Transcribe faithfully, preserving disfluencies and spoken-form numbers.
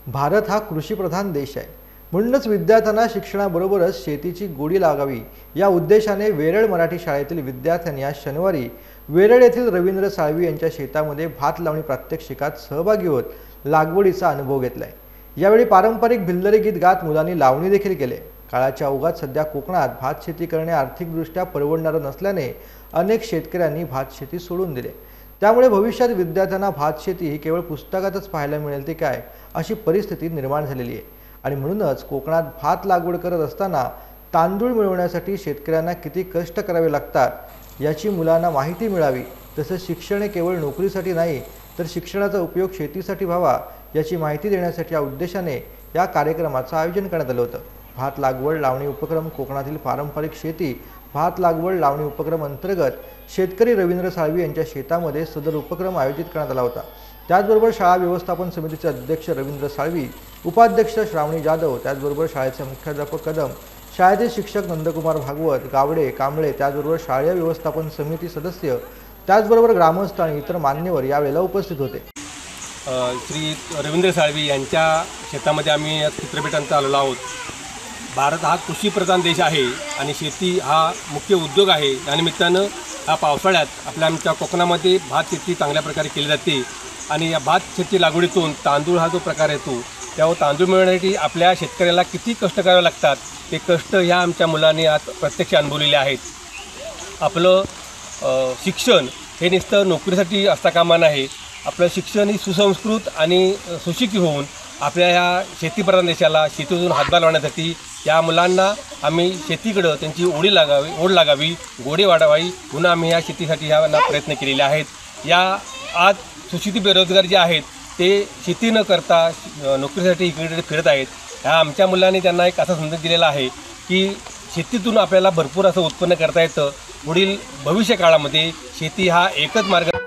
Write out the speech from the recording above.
भारत हा कृषीप्रधान देश आहे, म्हणूनच विद्यार्थ्यांना शिक्षणाबरोबरच शेतीची गोडी लागावी या उद्देशाने वेरळ मराठी शाळेतील विद्यार्थ्यांनी आज शनिवारी वेरळ येथील रवींद्र साळवी यांच्या शेतामध्ये भात लावणी प्रात्यक्षिकात सहभागी होत लागवडीचा अनुभव घेतलाय। यावेळी पारंपरिक भिल्लरी गीत गात मुलांनी लावणी देखील केले। काळाच्या ओघात सध्या कोकणात भात शेती करणे आर्थिकदृष्ट्या परवडणारे नसल्याने अनेक शेतकऱ्यांनी भात शेती सोडून दिली। त्यामुळे भविष्यात विद्यार्थ्यांना भात शेती ही केवळ पुस्तकातच पाहायला मिळेल ती काय अशी परिस्थिती निर्माण झालेली आहे। आणि म्हणूनच कोकणात भात लागवड करत असताना तांदूळ मिळवण्यासाठी शेतकऱ्यांना किती कष्ट करावे लागतात याची मुलांना माहिती मिळावी। तसेच शिक्षण हे केवळ नोकरीसाठी नाही तर शिक्षणाचा उपयोग शेतीसाठी व्हावा याची माहिती देण्यासाठी या उद्देशाने या कार्यक्रमाचे आयोजन करण्यात आले होते। भात लागवड लावणी उपक्रम कोकणातील पारंपरिक शेती भात लागवड लावणी उपक्रम अंतर्गत शेतकरी रवींद्र साळवी यांच्या शेतामध्ये सदर उपक्रम आयोजित करण्यात आला होता। त्याचबरोबर शाळा व्यवस्थापन समितीचे अध्यक्ष रवींद्र साळवी, उपाध्यक्ष श्रावणी जाधव, त्याचबरोबर शाळेचे मुख्याध्यापक कदम, शाळेचे शिक्षक नंदकुमार भागवत, गावडे, कांबळे, त्याचबरोबर शाळेय व्यवस्थापन समिती सदस्य, त्याचबरोबर ग्रामस्थ आणि इतर मान्यवर यावेळेला उपस्थित होते। श्री रवींद्र साळवी यांच्या शेतामध्ये आम्ही चित्रपटांचा आलेलो आहोत। भारत हा कृषीप्रधान देश आहे आणि शेती हा मुख्य उद्योग आहे। त्यानिमित्तानं हा पावसाळ्यात आपल्या आमच्या कोकणामध्ये भात शेती चांगल्या प्रकारे केली जाते आणि या भात शेती लागवडीतून तांदूळ हा जो प्रकार येतो त्यावर तांदूळ मिळवण्यासाठी आपल्या शेतकऱ्याला किती कष्ट करावे लागतात ते कष्ट ह्या आमच्या मुलांनी आज प्रत्यक्ष अनुभवलेले आहेत। आपलं शिक्षण हे नुसतं नोकरीसाठी असता कामा नये। आपलं शिक्षण ही सुसंस्कृत आणि सुशिक्षित होऊन आपल्या ह्या शेतीप्रधान देशाला शेतीतून हातभार लावण्यासाठी या मुलांना आम्ही शेतीकडं त्यांची ओढी लागावी ओढ लागावी गोडी वाढवावी म्हणून आम्ही या शेतीसाठी ह्यांना प्रयत्न केलेले आहेत। या आज सुशिक्षित बेरोजगार जे आहेत ते शेती न करता नोकरीसाठी इकडे फिरत आहेत। ह्या आमच्या मुलांनी त्यांना एक असा संदेश दिलेला आहे की शेतीतून आपल्याला भरपूर असं उत्पन्न करता येतं। पुढील भविष्य काळामध्ये शेती हा एकच मार्ग